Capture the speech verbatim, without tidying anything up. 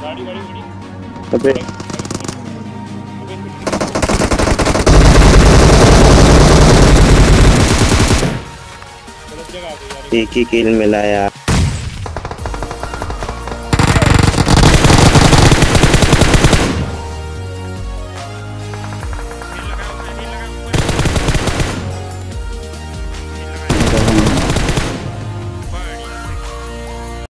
गाड़ी गाड़ी गाड़ी अबे गलत जगह आ गई यार। एक ही किल मिला यार।